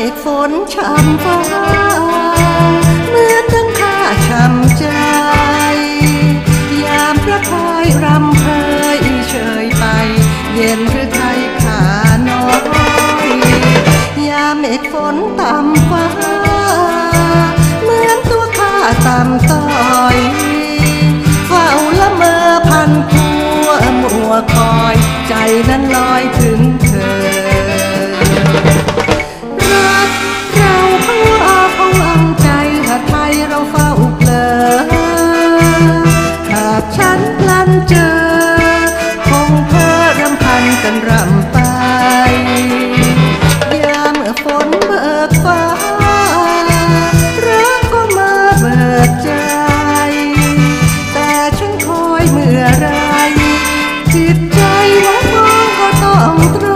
ฆฝนช่ำฟ้าเหมือนดังข้าช่ำใจยามพระพายรำเพยเฉยไปเย็นหรือไทยขาน้อยยามเมฆฝนต่ำฟ้าเหมือนตัวข้าต่ำต้อยเฝ้าละเมอพันพัวมัวคอยใจนั้นลอยถึงเธอรักเราพลังใจหากไทยเราเฝ้าเพลอหากฉันพลันเจอคงเพ้อรำพันกันรำไปยามเมื่อฝนเบิกฟ้ารักก็มาเบิกใจแต่ฉันคอยเมื่อไรจิตใจน้องก็ต้องตร